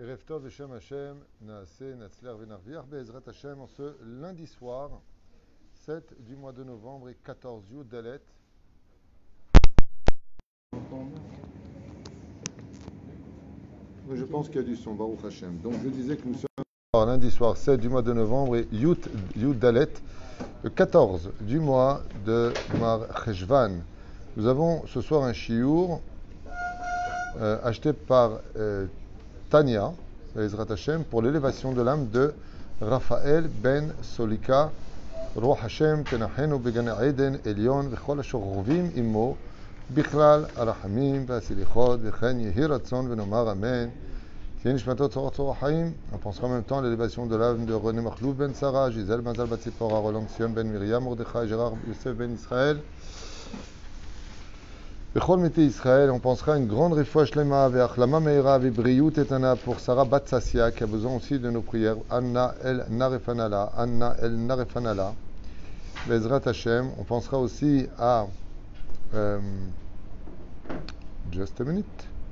Erev Tov Beshem Hashem, Naaseh, Natzler Venarviach, Be'ezrat Hashem, en ce lundi soir, 7 du mois de novembre et 14 Yud Dalet. Je pense qu'il y a du son, Baruch Hashem. Donc je disais que nous sommes lundi soir, 7 du mois de novembre et Yud Dalet, le 14 du mois de Mar Cheshvan. Nous avons ce soir un shiur acheté par Tania, Ezrat Hashem, pour l'élévation de l'âme de Raphaël ben Solika, Ruach Hashem, Tenachenu Begane Eden, Elion, Vechol Ashor Rovim Imo, Bichlal, Arachamim, Vasilichot, Vechen Yehi Ratzon, Venomar Amen. Nishmatot Tzorot Tzorot Haim. On pensera en même temps à l'élévation de l'âme de René Marlouf ben Sarah, Gisèle Mazal Batzipora, Roland Sion ben Miriam, Mordechai, Gérard Youssef ben Israël. Bechol Mete Israël, on pensera à une grande réfoua shlema, ve'achlama meira, ve'briyut etana pour Sarah Batsassia, qui a besoin aussi de nos prières. Anna el Narefanala, Anna el Narefanala. Bezrat Hashem, on pensera aussi à. Just a minute.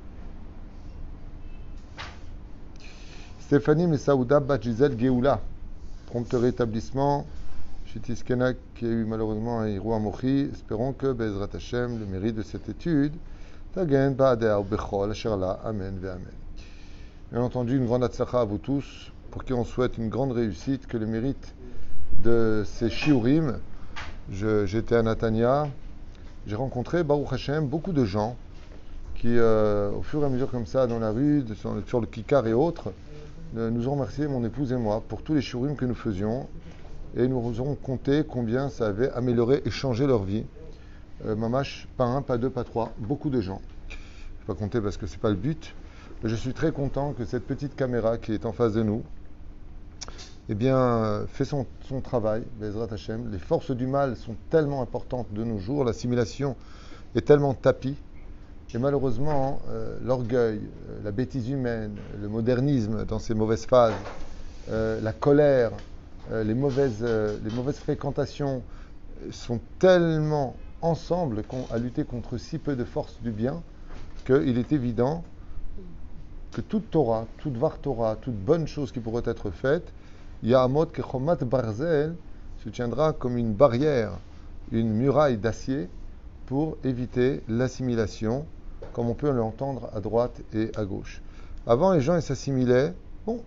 Stéphanie Messaouda Bat Gisèle Geoula, prompt rétablissement. Chitiskena qui a eu malheureusement un héros à Mochi. Espérons que Bezrat Hashem, le mérite de cette étude, Tagen Ba'adea ou Bechol, Asherla, Amen, Ve Amen. Bien entendu, une grande atzlacha à vous tous, pour qui on souhaite une grande réussite, que le mérite de ces shiurim. J'étais à Natania, j'ai rencontré, Baruch Hashem, beaucoup de gens qui, au fur et à mesure comme ça, dans la rue, sur le kikar et autres, nous ont remercié, mon épouse et moi, pour tous les shiurim que nous faisions. Et nous aurons compté combien ça avait amélioré et changé leur vie. Mamash, pas un, pas deux, pas trois, beaucoup de gens. Je ne vais pas compter parce que ce n'est pas le but. Mais je suis très content que cette petite caméra qui est en face de nous, eh bien, fait son travail, Bezrat Hashem. Les forces du mal sont tellement importantes de nos jours, l'assimilation est tellement tapie. Et malheureusement, l'orgueil, la bêtise humaine, le modernisme dans ses mauvaises phases, la colère, les mauvaises fréquentations sont tellement ensemble à lutter contre si peu de forces du bien qu'il est évident que toute Torah, toute Var Torah, toute bonne chose qui pourrait être faite, Ya'amot kechomat barzel, se tiendra comme une barrière, une muraille d'acier pour éviter l'assimilation, comme on peut l'entendre à droite et à gauche. Avant, les gens ils s'assimilaient.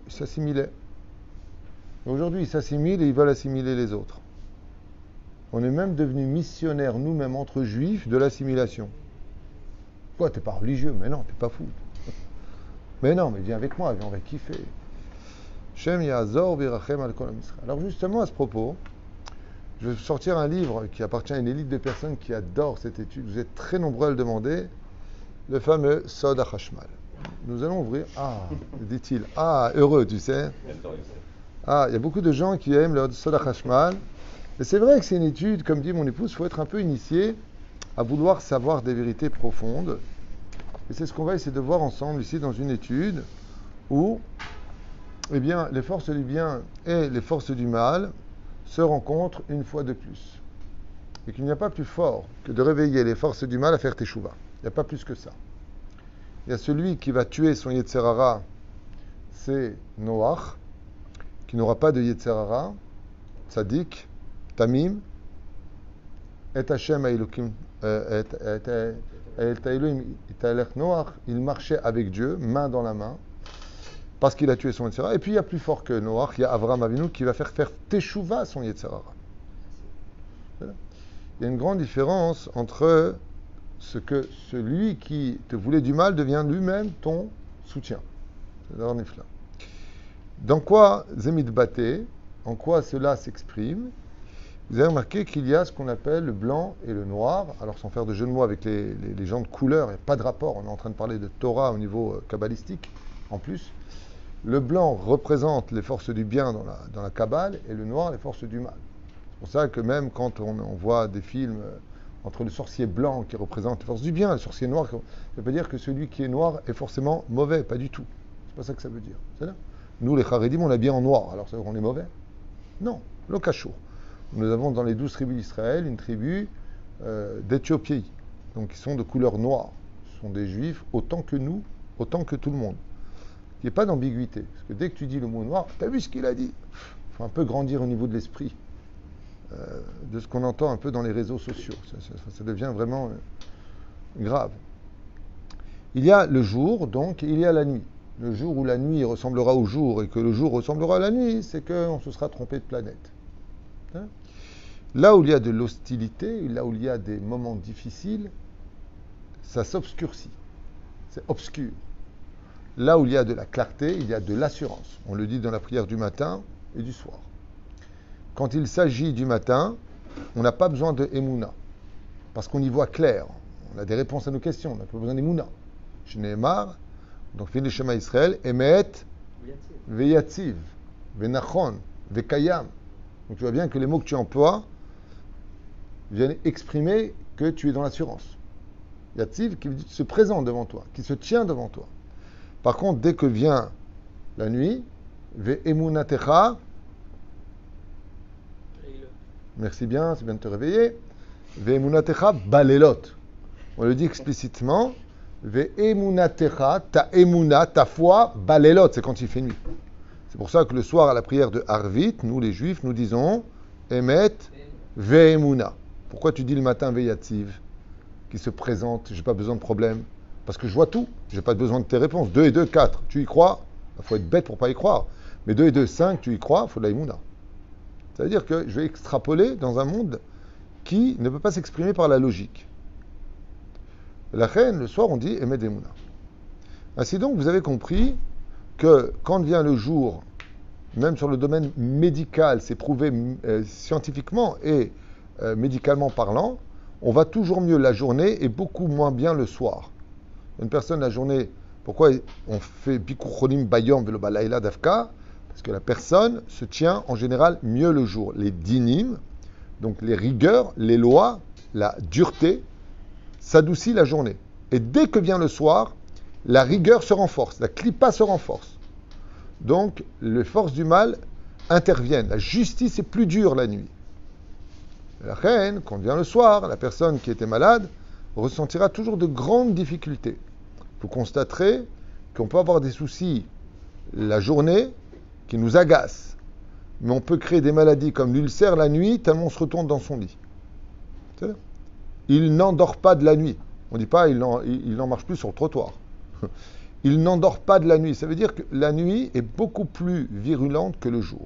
Aujourd'hui, ils s'assimilent et ils veulent assimiler les autres. On est même devenus missionnaires, nous-mêmes, entre juifs, de l'assimilation. Quoi, t'es pas religieux? Mais non, t'es pas fou. Mais non, mais viens avec moi, on va kiffer. Shem Ya'azor Virachem al Kol Israël. Alors justement, à ce propos, je vais sortir un livre qui appartient à une élite de personnes qui adorent cette étude. Vous êtes très nombreux à le demander. Le fameux Sod HaChashmal. Nous allons ouvrir. Dit-il. Heureux, tu sais. Il y a beaucoup de gens qui aiment le Sod HaChashmal. Et c'est vrai que c'est une étude, comme dit mon épouse, il faut être un peu initié à vouloir savoir des vérités profondes. Et c'est ce qu'on va essayer de voir ensemble ici dans une étude où, eh bien, les forces du bien et les forces du mal se rencontrent une fois de plus. Et qu'il n'y a pas plus fort que de réveiller les forces du mal à faire teshuva. Il n'y a pas plus que ça. Il y a celui qui va tuer son Yetzer Hara, c'est Noach, qui n'aura pas de Yetzer Hara, Tzadik, Tamim, et Hashem Elokim, Noach, il marchait avec Dieu, main dans la main, parce qu'il a tué son Yetzer Hara. Et puis il y a plus fort que Noach, il y a Avram Avinu qui va faire teshuva son Yetzer Hara. Voilà. Il y a une grande différence entre ce que celui qui te voulait du mal devient lui-même ton soutien. C'est d'abord nifla. Dans quoi Zemit Baté, en quoi cela s'exprime? Vous avez remarqué qu'il y a ce qu'on appelle le blanc et le noir. Alors sans faire de jeu de mots avec les gens de couleur, il n'y a pas de rapport. On est en train de parler de Torah au niveau kabbalistique en plus. Le blanc représente les forces du bien dans la Kabbale et le noir les forces du mal. C'est pour ça que même quand on voit des films entre le sorcier blanc qui représente les forces du bien et le sorcier noir, ça ne veut pas dire que celui qui est noir est forcément mauvais, pas du tout. C'est pas ça que ça veut dire. C'est là. Nous, les Charedim, on l'habille en noir, alors ça veut dire qu'on est mauvais? Non, le Kachour. Nous avons dans les 12 tribus d'Israël une tribu d'Éthiopie, donc qui sont de couleur noire. Ce sont des juifs autant que nous, autant que tout le monde. qu'il n'y ait pas d'ambiguïté. Parce que dès que tu dis le mot noir, tu as vu ce qu'il a dit. Il faut un peu grandir au niveau de l'esprit, de ce qu'on entend un peu dans les réseaux sociaux. Ça devient vraiment grave. Il y a le jour, donc, et il y a la nuit. Le jour où la nuit ressemblera au jour et que le jour ressemblera à la nuit, c'est qu'on se sera trompé de planète. Hein? Là où il y a de l'hostilité, là où il y a des moments difficiles, ça s'obscurcit. C'est obscur. Là où il y a de la clarté, il y a de l'assurance. On le dit dans la prière du matin et du soir. Quand il s'agit du matin, on n'a pas besoin de Emouna, parce qu'on y voit clair. On a des réponses à nos questions, on n'a pas besoin d'Emouna. Shneemar, donc fin de Shema Israël, Emet, Veyatziv, Venachon, Vekayam. Donc tu vois bien que les mots que tu emploies viennent exprimer que tu es dans l'assurance. Yatziv qui se présente devant toi, qui se tient devant toi. Par contre, dès que vient la nuit, Ve'emunatecha, merci bien, c'est bien de te réveiller, Ve'emunatecha balelot. On le dit explicitement, Ve'emunatecha, ta emuna, ta foi, balelot, c'est quand il fait nuit. C'est pour ça que le soir, à la prière de Harvit, nous les juifs, nous disons Emet ve'emuna. Pourquoi tu dis le matin Ve'yatziv, qui se présente, j'ai pas besoin de problème, parce que je vois tout, j'ai pas besoin de tes réponses. 2 et 2, 4, tu y crois? Il faut être bête pour pas y croire. Mais 2 et 2, 5, tu y crois? Il faut de la emuna. Ça veut dire que je vais extrapoler dans un monde qui ne peut pas s'exprimer par la logique. La reine, le soir, on dit Emet ve'emuna. Ainsi donc, vous avez compris que quand vient le jour, même sur le domaine médical, c'est prouvé scientifiquement et médicalement parlant, on va toujours mieux la journée et beaucoup moins bien le soir. Une personne la journée, pourquoi on fait Bikur Cholim Bayom Velo Balayla Dafka? Parce que la personne se tient en général mieux le jour. Les dinim, donc les rigueurs, les lois, la dureté, s'adoucit la journée. Et dès que vient le soir, la rigueur se renforce, la clipa se renforce. Donc, les forces du mal interviennent. La justice est plus dure la nuit. La reine, quand vient le soir, la personne qui était malade ressentira toujours de grandes difficultés. Vous constaterez qu'on peut avoir des soucis la journée qui nous agacent, mais on peut créer des maladies comme l'ulcère la nuit tellement on se retourne dans son lit. C'est-à-dire, il n'endort pas de la nuit. On ne dit pas il n'en marche plus sur le trottoir. Il n'endort pas de la nuit. Ça veut dire que la nuit est beaucoup plus virulente que le jour.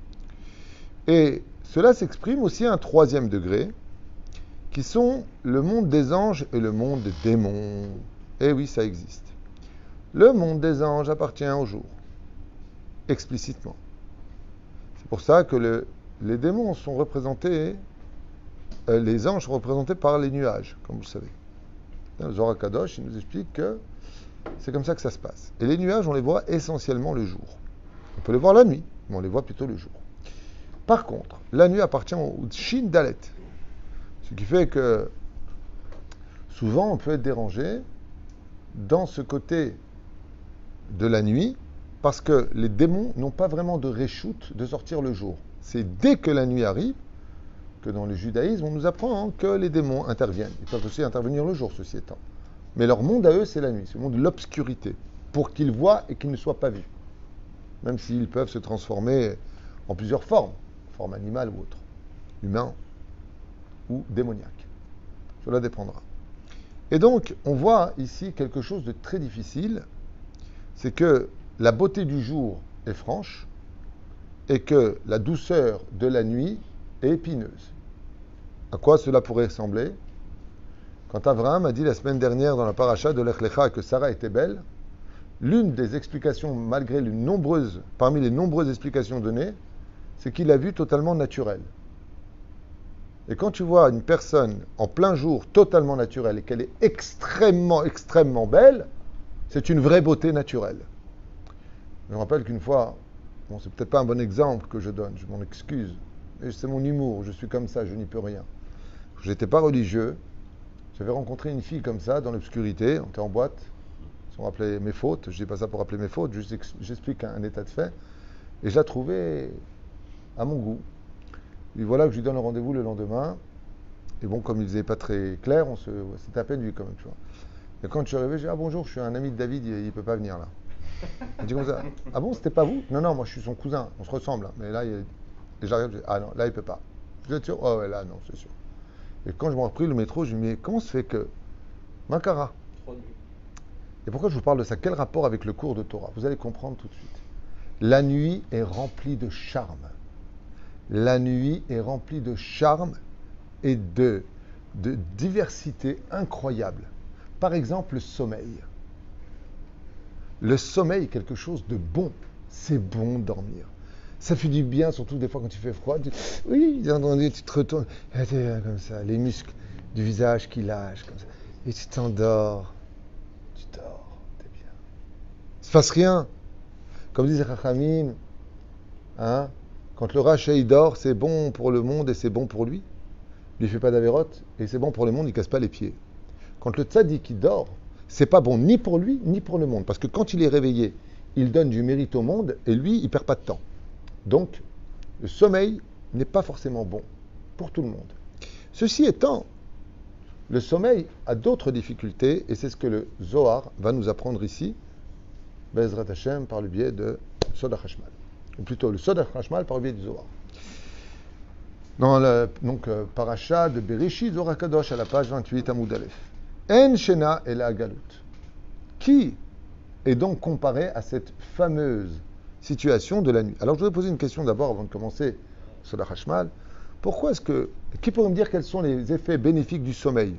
Et cela s'exprime aussi à un 3e degré, qui sont le monde des anges et le monde des démons. Eh oui, ça existe. Le monde des anges appartient au jour, explicitement. C'est pour ça que les démons sont représentés, les anges sont représentés par les nuages, comme vous le savez. Dans le Zohar Kadosh, il nous explique que c'est comme ça que ça se passe. Et les nuages, on les voit essentiellement le jour. On peut les voir la nuit, mais on les voit plutôt le jour. Par contre, la nuit appartient au Shin Dalet. Ce qui fait que souvent on peut être dérangé dans ce côté de la nuit parce que les démons n'ont pas vraiment de réchoute de sortir le jour. C'est dès que la nuit arrive que dans le judaïsme on nous apprend que les démons interviennent. Ils peuvent aussi intervenir le jour, ceci étant. Mais leur monde à eux, c'est la nuit, c'est le monde de l'obscurité, pour qu'ils voient et qu'ils ne soient pas vus. Même s'ils peuvent se transformer en plusieurs formes, forme animale ou autre, humain ou démoniaque. Cela dépendra. Et donc, on voit ici quelque chose de très difficile, c'est que la beauté du jour est franche et que la douceur de la nuit est épineuse. À quoi cela pourrait ressembler? Quand Abraham a dit la semaine dernière dans la paracha de Lech Lecha que Sarah était belle, l'une des explications, parmi les nombreuses explications données, c'est qu'il l'a vue totalement naturelle. Et quand tu vois une personne en plein jour totalement naturelle et qu'elle est extrêmement, extrêmement belle, c'est une vraie beauté naturelle. Je me rappelle qu'une fois, c'est peut-être pas un bon exemple que je donne, je m'en excuse, mais c'est mon humour, je suis comme ça, je n'y peux rien. Je n'étais pas religieux, j'avais rencontré une fille comme ça, dans l'obscurité, on était en boîte, on rappelait mes fautes, je dis pas ça pour rappeler mes fautes, j'explique un état de fait, et je la trouvais à mon goût. Et voilà que je lui donne le rendez-vous le lendemain, et bon, comme il faisait pas très clair, c'était à peine vu quand même, tu vois. Et quand je suis arrivé, j'ai dit, ah bonjour, je suis un ami de David, il peut pas venir là. Il dit comme ça. Ah bon, c'était pas vous? Non, non, moi je suis son cousin, on se ressemble, hein. Mais là, et j'arrive, je dis, ah non, là il peut pas. Vous êtes sûr? Oh ouais, là non, c'est sûr. Et quand je m'en repris le métro, je me dis, mais comment se fait que Mankara? Et pourquoi je vous parle de ça? Quel rapport avec le cours de Torah? Vous allez comprendre tout de suite. La nuit est remplie de charme. La nuit est remplie de charme et de diversité incroyable. Par exemple, le sommeil. Le sommeil est quelque chose de bon. C'est bon de dormir. Ça fait du bien, surtout des fois quand il fait froid. Oui, tu te retournes, comme ça, les muscles du visage qui lâchent, comme ça. Et tu t'endors. Tu dors, t'es bien. Il ne se passe rien. Comme disait Chachamim, hein, quand le rachat il dort, c'est bon pour le monde et c'est bon pour lui. Il ne fait pas d'avérote et c'est bon pour le monde, il ne casse pas les pieds. Quand le tzaddik il dort, c'est pas bon ni pour lui ni pour le monde. Parce que quand il est réveillé, il donne du mérite au monde et lui, il ne perd pas de temps. Donc, le sommeil n'est pas forcément bon pour tout le monde. Ceci étant, le sommeil a d'autres difficultés et c'est ce que le Zohar va nous apprendre ici, Be'ezrat Hashem, par le biais de Sod HaChashmal. Ou plutôt le Sod HaChashmal par le biais du Zohar. Dans le paracha de Bereshit, Zohar Kadosh, à la page 28, Amoud Aleph. En Shena et la Galut. Qui est donc comparé à cette fameuse situation de la nuit? Alors je voudrais poser une question d'abord avant de commencer sur la Hashmal. Pourquoi est-ce que... Qui pourrait me dire quels sont les effets bénéfiques du sommeil?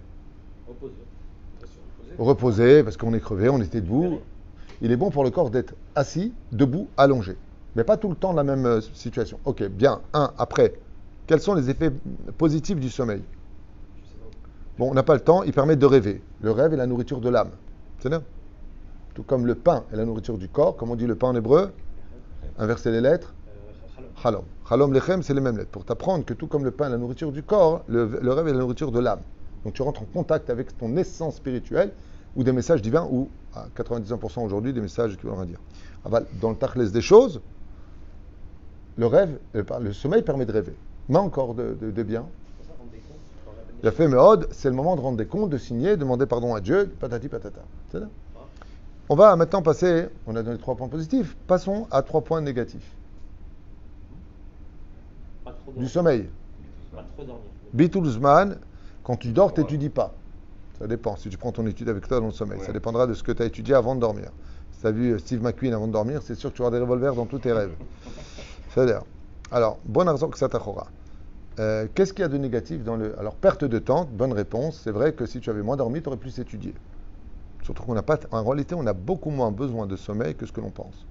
Reposer, parce qu'on est crevé, on était debout. Il est bon pour le corps d'être assis, debout, allongé. Mais pas tout le temps la même situation. Ok, bien. Après, quels sont les effets positifs du sommeil? Bon, on n'a pas le temps, il permet de rêver. Le rêve est la nourriture de l'âme. C'est ça? Tout comme le pain est la nourriture du corps, comme on dit le pain en hébreu, inverser les lettres, Halom. Halom lechem, c'est les mêmes lettres. Pour t'apprendre que tout comme le pain est la nourriture du corps, le rêve est la nourriture de l'âme. Donc tu rentres en contact avec ton essence spirituelle, ou des messages divins, ou à 99% aujourd'hui, des messages qui veulent rien dire. Dans le tachles des choses, le sommeil permet de rêver. Mais encore de bien. Il a fait Meod, c'est le moment de rendre des comptes, de signer, demander pardon à Dieu, patati patata. C'est là. On va maintenant passer, on a donné 3 points positifs, passons à 3 points négatifs. Du sommeil. Bitul Zman, quand tu dors, tu n'étudies pas. Ça dépend, si tu prends ton étude avec toi dans le sommeil. Ça dépendra de ce que tu as étudié avant de dormir. Si tu as vu Steve McQueen avant de dormir, c'est sûr que tu auras des revolvers dans tous tes rêves. C'est-à-dire, alors, bon argent que ça t'achora. Qu'est-ce qu'il y a de négatif dans le... Alors, perte de temps, bonne réponse. C'est vrai que si tu avais moins dormi, tu aurais plus étudié. Surtout qu'on n'a pas... En réalité, on a beaucoup moins besoin de sommeil que ce que l'on pense.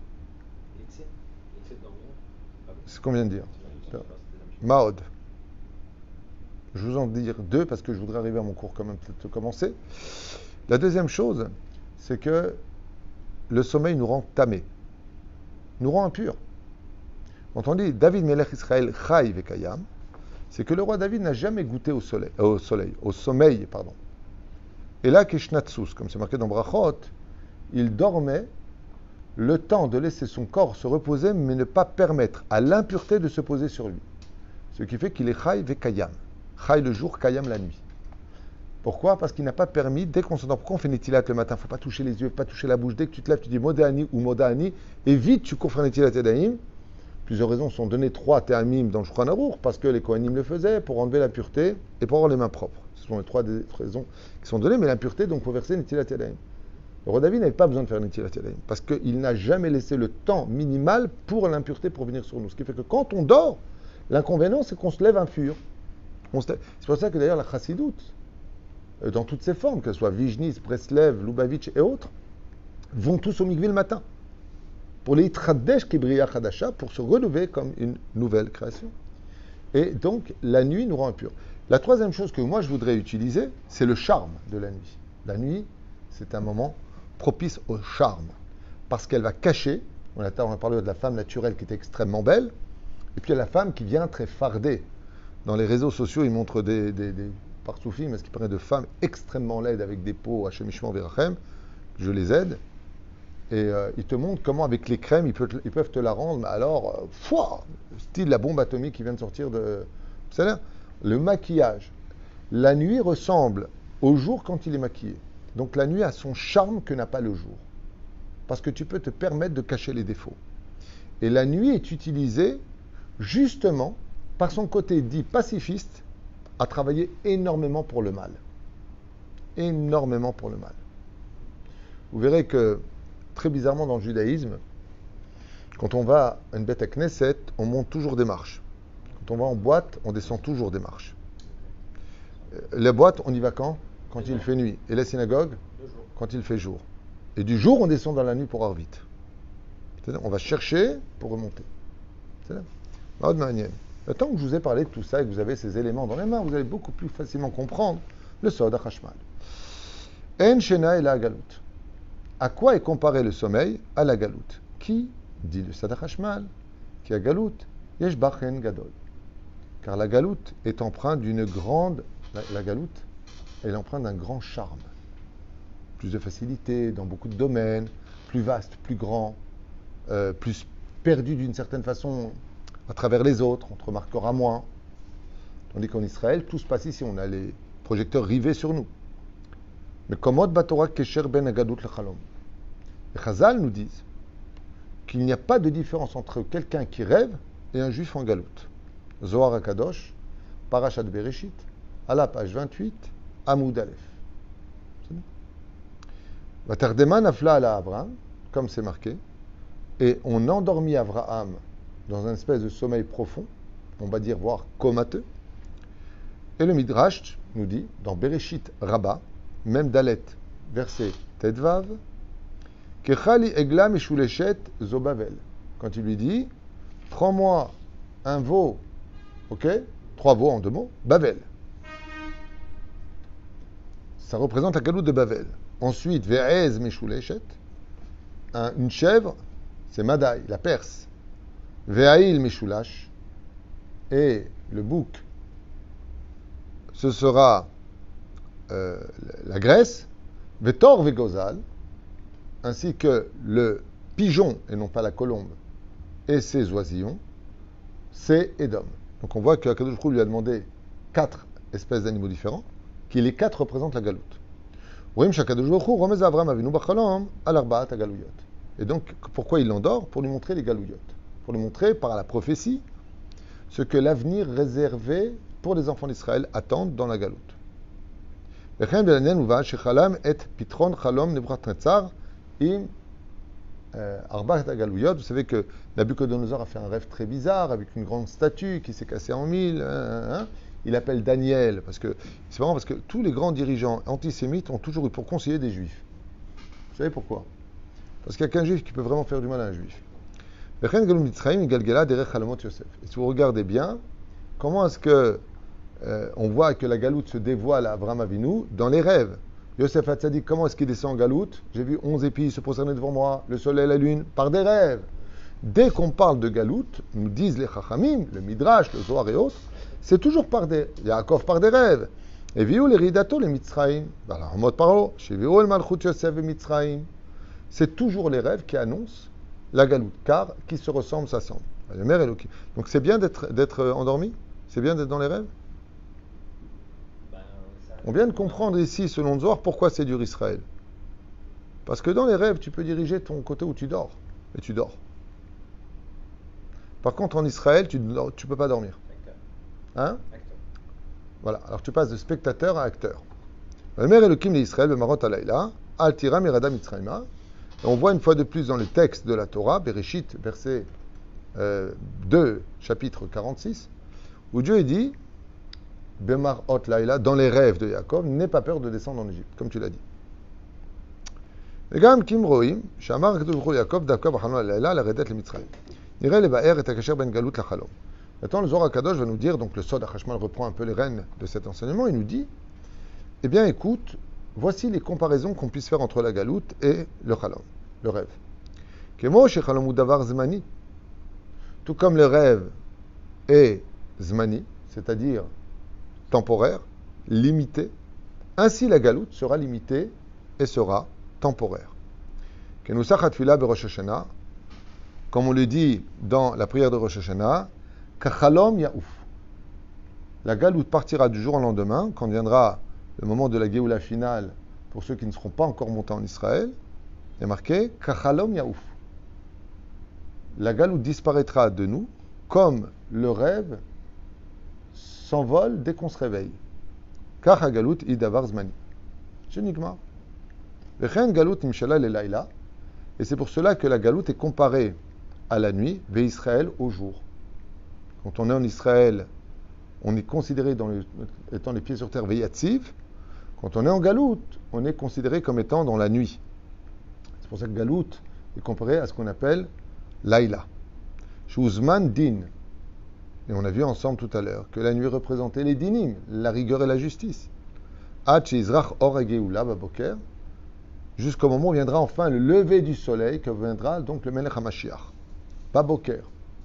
C'est ce qu'on vient de dire. Maod. Je vous en dire 2 parce que je voudrais arriver à mon cours quand même, peut-être commencer. La deuxième chose, c'est que le sommeil nous rend tamés, nous rend impurs. Quand on dit David Melech Israël Chai Vekayam, c'est que le roi David n'a jamais goûté au sommeil. Et là, Kishnatsus, comme c'est marqué dans Brachot, il dormait le temps de laisser son corps se reposer, mais ne pas permettre à l'impureté de se poser sur lui. Ce qui fait qu'il est Chai Vekayam. Chai le jour, Kayam la nuit. Pourquoi? Parce qu'il n'a pas permis, dès qu'on s'endort, pourquoi on fait Netilat le matin? Il ne faut pas toucher les yeux, il ne faut pas toucher la bouche. Dès que tu te lèves, tu dis Modéani ou Modéani, et vite tu cours Netilat Yadayim. Plusieurs raisons sont données, 3 Théamim dans le Shulchan Aruch, parce que les Kohanim le faisaient, pour enlever l'impureté et pour avoir les mains propres. Ce sont les 3 raisons qui sont données, mais l'impureté, donc il faut verser Netilat Yadayim. Le roi David n'avait pas besoin de faire Netilat Yadayim, parce qu'il n'a jamais laissé le temps minimal pour l'impureté pour venir sur nous. Ce qui fait que quand on dort, l'inconvénient, c'est qu'on se lève impur. C'est pour ça que d'ailleurs la chassidoute, dans toutes ses formes, qu'elles soient Vijnis, Breslev, Lubavitch et autres, vont tous au mikvé le matin. Pour les Itraddesh Kebriya Chadasha, pour se relever comme une nouvelle création. Et donc, la nuit nous rend impurs. La troisième chose que moi je voudrais utiliser, c'est le charme de la nuit. La nuit, c'est un moment propice au charme. Parce qu'elle va cacher, on a parlé de la femme naturelle qui était extrêmement belle, et puis il y a la femme qui vient très fardée. Dans les réseaux sociaux, ils montrent des parsoufim, ce qui paraît de femmes extrêmement laides avec des peaux Hachem Verachem. Je les aide. Et ils te montrent comment, avec les crèmes, ils peuvent te la rendre. Mais alors, style la bombe atomique qui vient de sortir de. C'est-à-dire, le maquillage. La nuit ressemble au jour quand il est maquillé. Donc la nuit a son charme que n'a pas le jour. parce que tu peux te permettre de cacher les défauts. Et la nuit est utilisée justement par son côté dit pacifiste à travailler énormément pour le mal. Énormément pour le mal. Vous verrez que, très bizarrement dans le judaïsme, quand on va à une bête à Knesset, on monte toujours des marches. Quand on va en boîte, on descend toujours des marches. La boîte, on y va quand? Quand il fait nuit. Et la synagogue? Quand il fait jour. Et du jour, on descend dans la nuit pour avoir vite. C'est-à-dire, on va chercher pour remonter. C'est là. Tant que je vous ai parlé de tout ça et que vous avez ces éléments dans les mains, vous allez beaucoup plus facilement comprendre le Sod HaChashmal. En Shena et la Galout. À quoi est comparé le sommeil? À la Galout. Qui dit le Sod HaChashmal? Qui a Galout? Yesh Bachen Gadol. Car la Galout est empreinte d'une grande. La Galout, elle est empreinte d'un grand charme. Plus de facilité dans beaucoup de domaines, plus vaste, plus grand, plus perdu d'une certaine façon à travers les autres, on te remarquera moins. Tandis qu'en Israël, tout se passe ici, on a les projecteurs rivés sur nous. Mais comment Batorah Kesher ben Agadout le Chalom? Les Chazal nous disent qu'il n'y a pas de différence entre quelqu'un qui rêve et un juif en galout. Zohar HaKadosh, Parashat Bereshit, à la page 28, Amoud Aleph. Vatardema nafla ala Abraham, comme c'est marqué, et on endormit Abraham dans un espèce de sommeil profond, on va dire voire comateux. Et le Midrash nous dit, dans Bereshit Rabbah, même Dalet, verset Tedvav, Kechali egla meshuleshet zobavel. Quand il lui dit, prends-moi un veau, ok, 3 veaux en 2 mots, Bavel. Ça représente la galoute de Bavel. Ensuite, Ve'ez meshuleshet, une chèvre, c'est Madaï, la Perse. Ve'ail meshulash, et le bouc, ce sera la Grèce. Ve'tor ve'gozal, ainsi que le pigeon, et non pas la colombe, et ses oisillons, c'est Édom. Donc on voit que Akadosh Baruch Hu lui a demandé 4 espèces d'animaux différents, qui les 4 représentent la galoute. Et donc, pourquoi il l'endort? Pour lui montrer les galouillotes. Pour lui montrer, par la prophétie, ce que l'avenir réservé pour les enfants d'Israël attendent dans la galoute. Vous savez que Nabucodonosor a fait un rêve très bizarre avec une grande statue qui s'est cassée en mille. Il appelle Daniel, parce que c'est marrant parce que tous les grands dirigeants antisémites ont toujours eu pour conseiller des juifs. Vous savez pourquoi? Parce qu'il n'y a qu'un juif qui peut vraiment faire du mal à un juif. Et si vous regardez bien, comment est-ce que on voit que la galoute se dévoile à Abraham Avinu dans les rêves? Yosef Hatzadik, comment est-ce qu'il descend en galoute? J'ai vu 11 épis se prosterner devant moi, le soleil, la lune, par des rêves. Dès qu'on parle de galoute, nous disent les Chachamim, le Midrash, le Zohar et autres, c'est toujours par des Yaakov par des rêves. Et viu les ridato les Mitzraïm, voilà, en mode parole, chez viu el malchut Yosef et Mitzraïm. C'est toujours les rêves qui annoncent la galoute, car qui se ressemblent s'assemblent. Donc c'est bien d'être endormi? C'est bien d'être dans les rêves? On vient de comprendre ici, selon Zohar, pourquoi c'est dur Israël. Parce que dans les rêves, tu peux diriger ton côté où tu dors. Et tu dors. Par contre, en Israël, tu ne peux pas dormir. Hein? Voilà. Alors tu passes de spectateur à acteur. On voit une fois de plus dans le texte de la Torah, Bereshit, verset 2, chapitre 46, où Dieu dit Bemar Hot Laila, dans les rêves de Yaakov, n'aie pas peur de descendre en Égypte, comme tu l'as dit. וגם כי אם רואים שאמר הקדוש ברוך הוא ליעקב דווקא בחלום הלילה לרדת למצרים. נראה לבאר את הקשר בין גלות לחלום. Maintenant, le Zohar HaKadosh va nous dire, donc le Sod HaChashmal reprend un peu les rênes de cet enseignement, il nous dit, eh bien écoute, voici les comparaisons qu'on puisse faire entre la galoute et le chalom, le rêve. Kemo shechalom hu davar zmani. Tout comme le rêve est zmani, c'est-à-dire temporaire, limité, ainsi la galoute sera limitée et sera temporaire. Kenusach hatfila beRosh Hashanah, comme on le dit dans la prière de Rosh Hashanah, Kachalom yaouf. La galoute partira du jour au lendemain, quand viendra le moment de la Géoula finale, pour ceux qui ne seront pas encore montés en Israël, Il y a marqué Kachalom Yaouf. La galoute disparaîtra de nous comme le rêve s'envole dès qu'on se réveille. Kach hagalout idavar zmani. C'est Nigmar. Vechen galout imshala le laïla. Et c'est pour cela que la galoute est comparée à la nuit, ve Israël au jour. Quand on est en Israël, on est considéré étant les pieds sur terre, ve yatziv. Quand on est en galoute, on est considéré comme étant dans la nuit. C'est pour ça que galoute est comparé à ce qu'on appelle laïla. Shuzman din. Et on a vu ensemble tout à l'heure que la nuit représentait les dinim, la rigueur et la justice. Jusqu'au moment où viendra enfin le lever du soleil, que viendra donc le Melech HaMashiach. Pas Boker.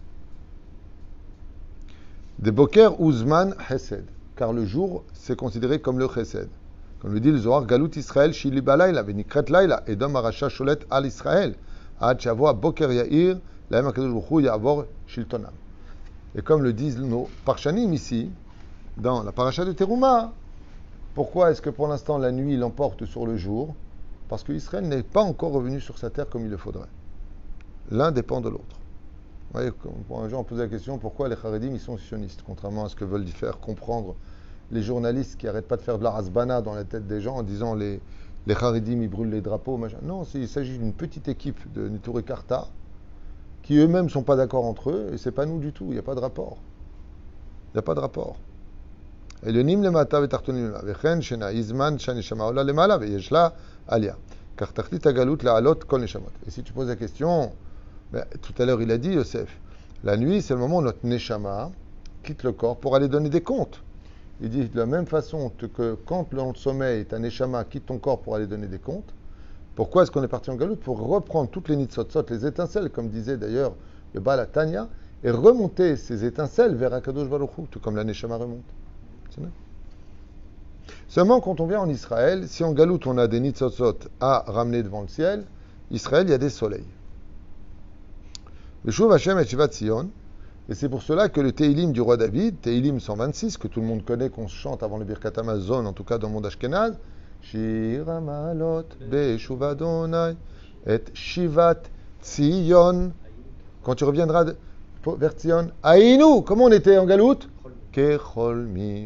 De Boker Uzman Chesed. Car le jour, c'est considéré comme le Chesed. Comme le dit le Zohar, Galut Israël, Shili Balayla, Venikret Laila, Edom Arasha Sholet Al Israël, Ad Shavua Boker Yair, Lahem HaKadosh Baruch Hu Ya'avor Shiltonam. Et comme le disent nos Parshanim ici, dans la paracha de Teruma, pourquoi est-ce que pour l'instant la nuit l'emporte sur le jour? Parce qu'Israël n'est pas encore revenu sur sa terre comme il le faudrait. L'un dépend de l'autre. Vous voyez, un jour on pose la question pourquoi les Haredim ils sont sionistes, contrairement à ce que veulent faire comprendre les journalistes qui n'arrêtent pas de faire de la hasbana dans la tête des gens en disant les Haredim ils brûlent les drapeaux. Machin. Non, il s'agit d'une petite équipe de Neturei Karta qui eux-mêmes ne sont pas d'accord entre eux, et c'est pas nous du tout, il n'y a pas de rapport. Il n'y a pas de rapport. Et le nim le mata vetartonim la vechen shena izman shanishama ola le mala veyeshla alia. Car tachlit agalut la alot kol neshamot. Et si tu poses la question, ben, tout à l'heure il a dit Yosef, la nuit c'est le moment où notre neshama quitte le corps pour aller donner des comptes. Il dit de la même façon que quand dans le sommeil ta neshama quitte ton corps pour aller donner des comptes. Pourquoi est-ce qu'on est parti en galoute? Pour reprendre toutes les nitzotzot, les étincelles, comme disait d'ailleurs le Baal HaTanya, et remonter ces étincelles vers Akadosh Baruch Hu, tout comme la Neshama remonte. C'est bien. Seulement, quand on vient en Israël, si en galoute on a des nitzotzot à ramener devant le ciel, Israël, il y a des soleils. Le Shuv Hashem et Shivat Sion, et c'est pour cela que le Teilim du roi David, Teilim 126, que tout le monde connaît, qu'on chante avant le Birkat Hamazon, en tout cas dans le monde Ashkenaz, Shir Hamalot Beshuv Adonai et Shivat Tzion. Quand tu reviendras vers Tzion, Aïnou, comment on était en galoute? Kecholmim.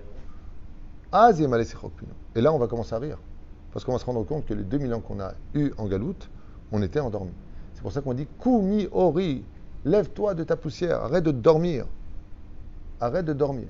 Et là, on va commencer à rire. Parce qu'on va se rendre compte que les 2000 ans qu'on a eu en galoute, on était endormis. C'est pour ça qu'on dit Koumi Ori, lève-toi de ta poussière, arrête de dormir. Arrête de dormir.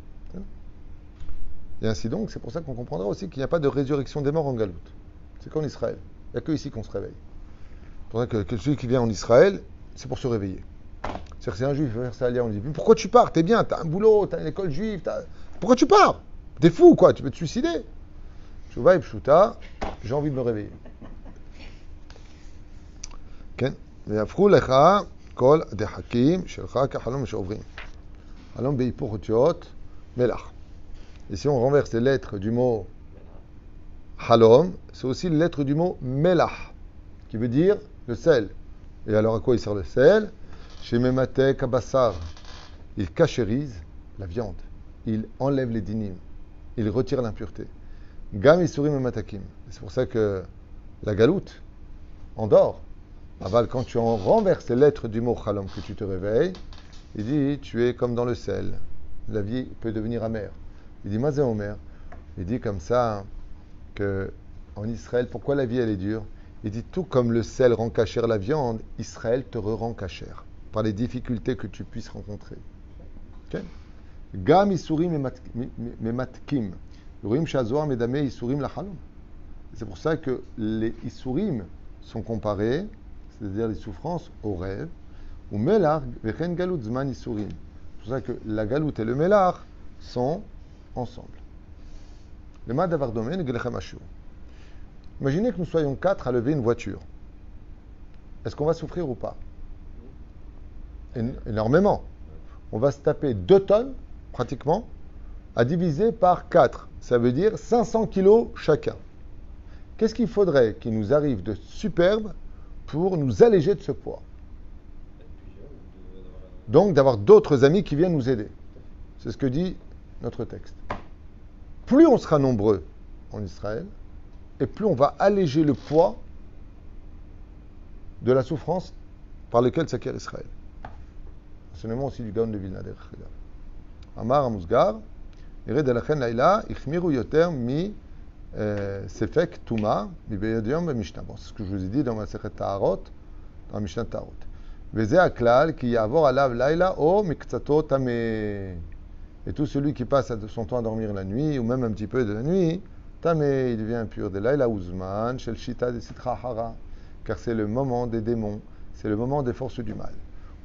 Et ainsi donc, c'est pour ça qu'on comprendra aussi qu'il n'y a pas de résurrection des morts en galoute. C'est qu'en Israël. Il n'y a que ici qu'on se réveille. C'est pour ça que celui qui vient en Israël, c'est pour se réveiller. C'est-à-dire que c'est un juif, vers ça, on dit, pourquoi tu pars? T'es bien, t'as un boulot, t'as une école juive, pourquoi tu pars? T'es fou, quoi, tu peux te suicider? Chouva et Pshuta, j'ai envie de me réveiller. כן, ויהפכו לך כל הדחקים שלך כחלום שעוברים. חלום בהיפוך אותיות מלח. Et si on renverse les lettres du mot halom, c'est aussi les lettres du mot melach, qui veut dire le sel. Et alors à quoi il sert le sel? Chez Memate Kabassar, il cachérise la viande, il enlève les dinim, il retire l'impureté. Gam Isurim et Matakim. C'est pour ça que la galoute endort. Aval, quand tu en renverses les lettres du mot halom, que tu te réveilles, il dit tu es comme dans le sel. La vie peut devenir amère. Il dit Mazé Omer. Il dit comme ça que en Israël, pourquoi la vie elle est dure? Il dit tout comme le sel rend cachère la viande, Israël te rend cachère par les difficultés que tu puisses rencontrer. Gam Isurim et Matkim. Urim Shazoar Medame Isurim la Halom. C'est pour ça que les Isurim sont comparés, c'est-à-dire les souffrances, au rêve. Ou Melach Vechen Galut Zman Isurim. C'est pour ça que la galoute et le Melach sont ensemble. Le Madavar Domen Gelechem Ashur. Imaginez que nous soyons 4 à lever une voiture. Est-ce qu'on va souffrir ou pas? Énormément. On va se taper 2 tonnes, pratiquement, à diviser par 4. Ça veut dire 500 kilos chacun. Qu'est-ce qu'il faudrait qu'il nous arrive de superbe pour nous alléger de ce poids? Donc d'avoir d'autres amis qui viennent nous aider. C'est ce que dit notre texte. Plus on sera nombreux en Israël, et plus on va alléger le poids de la souffrance par laquelle s'acquiert Israël. Enseignement aussi du Gaon de Vilna. Amar Amuzgar, Ired Alachen Laila, Ichmiru Yoter mi Sefek Tuma, mi Beyodium Mishnah. Bon, c'est ce que je vous ai dit dans ma Sechet Taharot, dans la Mishnah Taharot. Veze Aklal, qui yavor alav Laila, o Miktsato Tame. Et tout celui qui passe son temps à dormir la nuit, ou même un petit peu de la nuit, Tame, il devient impur. De Laila Uzman, Shel Shita de Sitra Hara. Car c'est le moment des démons, c'est le moment des forces du mal.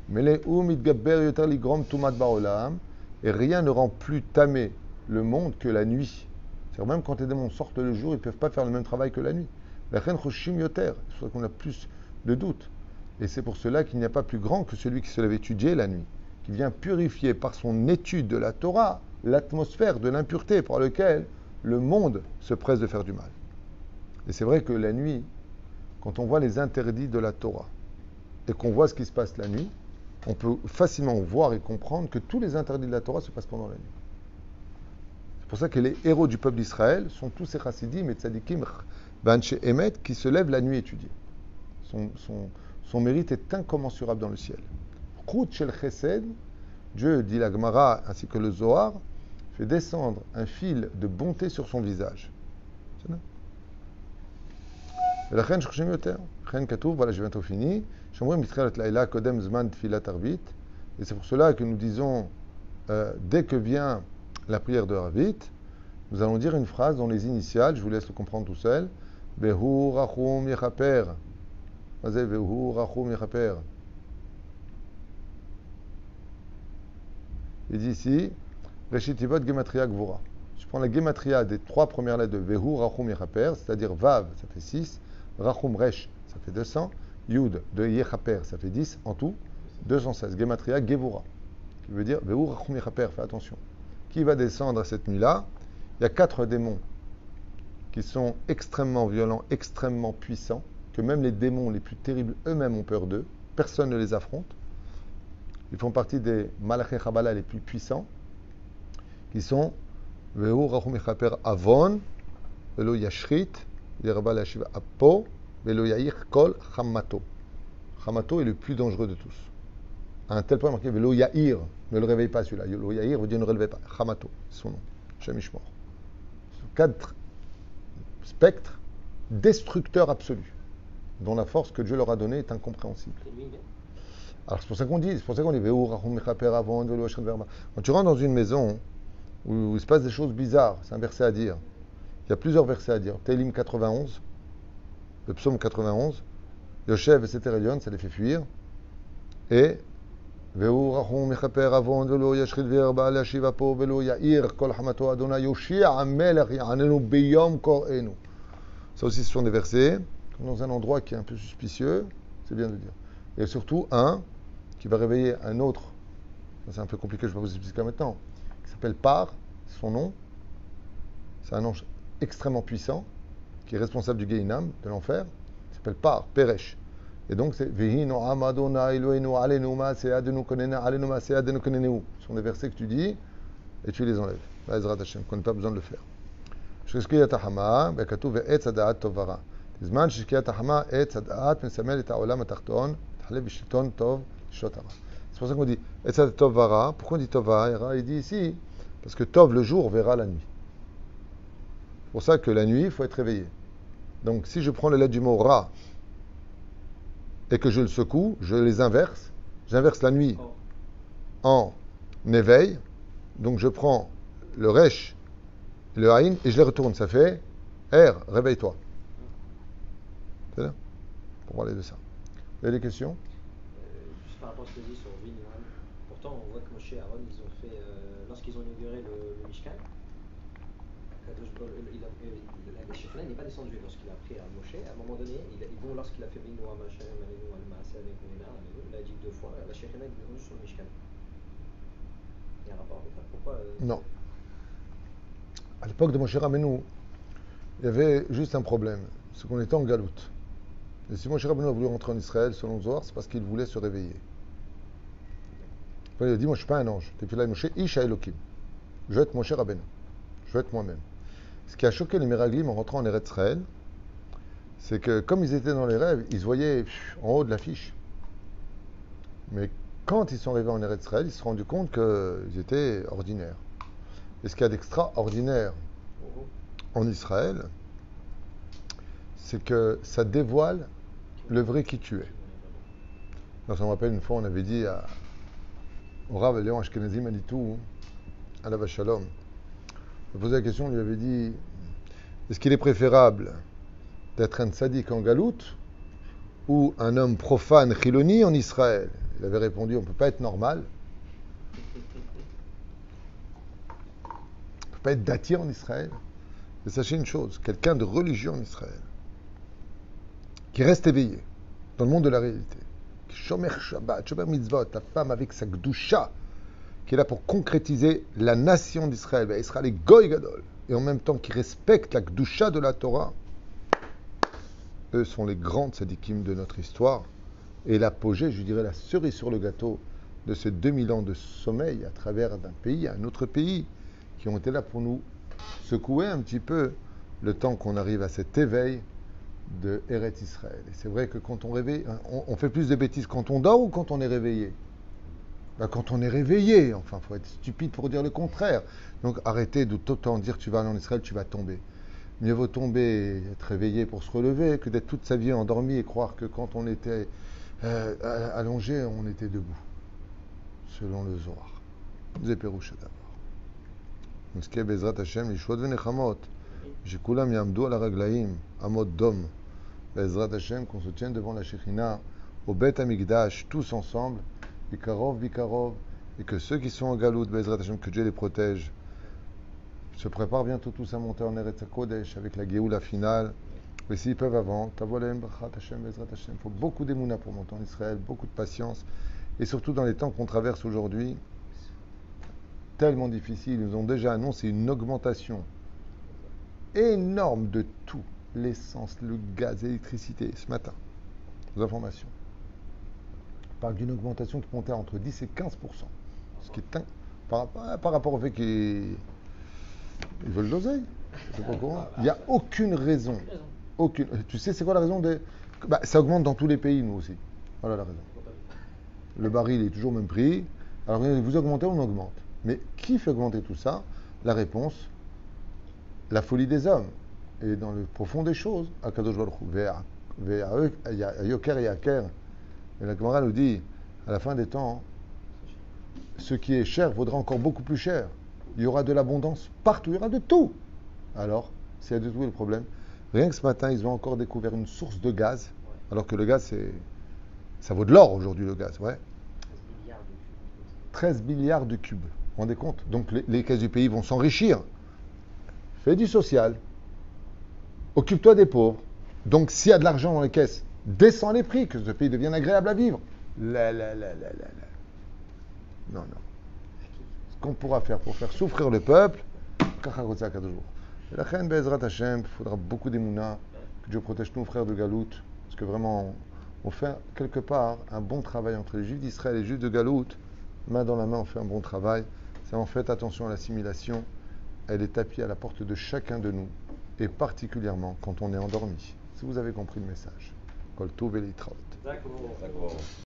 Et rien ne rend plus tamé le monde que la nuit. C'est-à-dire même quand les démons sortent le jour, ils ne peuvent pas faire le même travail que la nuit. La reine choshim yoter, c'est pour ça qu'on a plus de doutes. Et c'est pour cela qu'il n'y a pas plus grand que celui qui se lève étudier la nuit, qui vient purifier par son étude de la Torah l'atmosphère de l'impureté par laquelle le monde se presse de faire du mal. Et c'est vrai que la nuit, quand on voit les interdits de la Torah et qu'on voit ce qui se passe la nuit, on peut facilement voir et comprendre que tous les interdits de la Torah se passent pendant la nuit. C'est pour ça que les héros du peuple d'Israël sont tous ces chassidim et tzadikim banche emet qui se lèvent la nuit étudier. Son mérite est incommensurable dans le ciel. Chut shel chesed, Dieu, dit la Gemara ainsi que le Zohar, fait descendre un fil de bonté sur son visage. C'est là. ולכן שחושבים יותר. לכן כתוב, voilà, je viens bientôt fini, שאומרים מתחילת לילה קודם זמן תפילת ערבית, et c'est pour cela que nous disons, dès que vient la prière de Arvit, nous allons dire une phrase dont les initiales, je vous laisse le comprendre tout seul, Vehu rachum yechaper. Vas-y, Vehu rachum yechaper. Il dit ici, Reshitivot Gematria Gvura. Je prends la Gematria des 3 premières lettres de Vehu rachum yechaper, c'est-à-dire Vav, ça fait 6, Rachum Resh, ça fait 200. Yud de Yechaper, ça fait 10. En tout, 216. Gematria Gevura, qui veut dire Veu Rachum Yechaper, fais attention. Qui va descendre à cette nuit-là? Il y a 4 démons qui sont extrêmement violents, extrêmement puissants, que même les démons les plus terribles eux-mêmes ont peur d'eux. Personne ne les affronte. Ils font partie des Malachei Chabala les plus puissants, qui sont Veu Rachum Yechaper Avon, Velo Yashrit, Apo, Velo Yair Kol Chamato. Chamato est le plus dangereux de tous. À un tel point marqué Velo Yair, ne le réveille pas celui-là. Velo Yair veut dire ne relevez pas. Chamato, c'est son nom. Shemishmor. 4 spectres destructeurs absolus, dont la force que Dieu leur a donnée est incompréhensible. Alors c'est pour ça qu'on dit, Veu Rachum Mechaper Avon, Velo Yashrit Verba. Quand tu rentres dans une maison où il se passe des choses bizarres, c'est un verset à dire. Il y a plusieurs versets à dire. Télim 91, le psaume 91, Yoshev et Seterelion, ça les fait fuir. Et Veu rachum mechaper avon velo yashrit verba lashiv apo velo yair kol hamato Adonai Yoshia amelech yanenu biyom korenu. Ça aussi, ce sont des versets dans un endroit qui est un peu suspicieux, c'est bien de dire. Et surtout un qui va réveiller un autre. Ça, c'est un peu compliqué, je ne vais pas vous expliquer maintenant. Qui s'appelle Par, c'est son nom. C'est un ange extrêmement puissant, qui est responsable du Gehinam, de l'enfer, il s'appelle Par, Peresh. Et donc c'est Vehino Amadona Eloenu Alenu Maaseadenu Konena Alenu Maaseadenu Konenu. Ce sont des versets que tu dis et tu les enlèves. Ezrat Hashem, qu'on n'a pas besoin de le faire. Shkiyat Hama, Bekatu ve'etz hadaat tovara. Zman shkiyat Hama etz hadaat mesamel et ha'olam atachton, t'halev b'shilton tov shotara. C'est pour ça qu'on dit etz hadaat tovara. Pourquoi on dit tovara? Il dit ici parce que tov le jour verra la nuit. C'est pour ça que la nuit, il faut être réveillé. Donc, si je prends les lettres du mot Ra et que je le secoue, je les inverse. J'inverse la nuit en éveil. Donc, je prends le Resh, le Aïn et je les retourne. Ça fait R, réveille-toi. C'est là pour parler de ça. Vous avez des questions? Juste par rapport à ce que tu dis sur Vignohan, pourtant, on voit que Moshe et Aaron, ils ont fait, lorsqu'ils ont inauguré le Mishkan, la Shekhinah n'est pas descendue lorsqu'il a pris à Moshe. À un moment donné, lorsqu'il a fait Vignohan, il a dit 2 fois, la Shekhinah est descendue sur le Mishkan. Il y a un rapport avec ça. Pourquoi Non. À l'époque de Moshe Rabbeinu, il y avait juste un problème, c'est qu'on était en galoute. Et si Moshe Rabbeinu a voulu rentrer en Israël, selon Zohar, c'est parce qu'il voulait se réveiller. Après, il a dit, moi je ne suis pas un ange. Tefillah Moshe, Isha Elokim. Je vais être Moshe Rabbeinu. Je vais être moi-même. Ce qui a choqué les Meraglim en rentrant en Eretz Israël, c'est que comme ils étaient dans les rêves, ils se voyaient en haut de l'affiche. Mais quand ils sont arrivés en Eretz Israël, ils se sont rendus compte qu'ils étaient ordinaires. Et ce qu'il y a d'extraordinaire en Israël, c'est que ça dévoile le vrai qui tu es. Donc, ça me rappelle une fois, on avait dit au Rav Léon Ashkenazi Manitou, à la Vachalom, on posait la question, on lui avait dit, est-ce qu'il est préférable d'être un tzaddik en Galoute ou un homme profane chiloni en Israël? Il avait répondu, on ne peut pas être normal. On ne peut pas être dati en Israël. Mais sachez une chose, quelqu'un de religieux en Israël, qui reste éveillé dans le monde de la réalité, qui shomer Shabbat, shomer mitzvot, la femme avec sa gdusha, qui est là pour concrétiser la nation d'Israël, Israël est goy gadol, et en même temps qui respecte la gdusha de la Torah, eux sont les grands tzadikim de notre histoire, et l'apogée, je dirais la cerise sur le gâteau de ces 2000 ans de sommeil à travers d'un pays à un autre pays, qui ont été là pour nous secouer un petit peu le temps qu'on arrive à cet éveil de Eretz Israël. Et c'est vrai que quand on réveille, on fait plus de bêtises quand on dort ou quand on est réveillé? Quand on est réveillé, enfin, il faut être stupide pour dire le contraire. Donc arrêtez de tout le temps dire tu vas aller en Israël, tu vas tomber. Mieux vaut tomber et être réveillé pour se relever que d'être toute sa vie endormi et croire que quand on était allongé, on était debout. Selon le Zohar. Zeperoucha d'abord. נזכה בעזרת השם לישועות ונחמות, שכולם יעמדו על הרגליים, עמוד דום, בעזרת השם, qu'on se tienne devant la Shekhinah, au Beth Amikdash, tous ensemble, Bikarov, et que ceux qui sont en Galout, בעזרת השם, que Dieu les protège, se préparent bientôt tous à monter en Eretz HaKodesh avec la Géoula finale, mais s'ils peuvent avant, Tavolem, Bachat Hashem, בעזרת השם, il faut beaucoup d'émouna pour monter en Israël, beaucoup de patience, et surtout dans les temps qu'on traverse aujourd'hui, tellement difficile, ils nous ont déjà annoncé une augmentation énorme de tout, l'essence, le gaz, l'électricité, ce matin, aux informations. On parle d'une augmentation qui montait entre 10 et 15%, ce qui est par rapport au fait qu'ils veulent l'oseille. Il n'y a aucune raison. Aucune. Tu sais, c'est quoi la raison ça augmente dans tous les pays, nous aussi. Voilà la raison. Le baril est toujours au même prix. Alors, vous augmentez, on augmente. Mais qui fait augmenter tout ça? La réponse, la folie des hommes. Et dans le profond des choses, Akadosh Baruch Hu, Yoker et Yaker. Et la Gemara nous dit, à la fin des temps, ce qui est cher vaudra encore beaucoup plus cher. Il y aura de l'abondance partout, il y aura de tout. Alors, s'il y a de tout, le problème. Rien que ce matin, ils ont encore découvert une source de gaz, alors que le gaz, ça vaut de l'or aujourd'hui, le gaz, ouais. 13 milliards de cubes. Vous vous rendez compte? Donc les caisses du pays vont s'enrichir. Fais du social. Occupe-toi des pauvres. Donc s'il y a de l'argent dans les caisses, descends les prix, que ce pays devienne agréable à vivre. Non. Ce qu'on pourra faire pour faire souffrir le peuple, et la reine Bezrat Hashem, il faudra beaucoup d'émouna, que Dieu protège nos frères de Galout, parce que vraiment, on fait quelque part un bon travail entre les Juifs d'Israël et les Juifs de Galout. Main dans la main, on fait un bon travail. C'est en fait attention à l'assimilation. Elle est tapie à la porte de chacun de nous, et particulièrement quand on est endormi. Si vous avez compris le message. Kol Tov et Litraot. D'accord.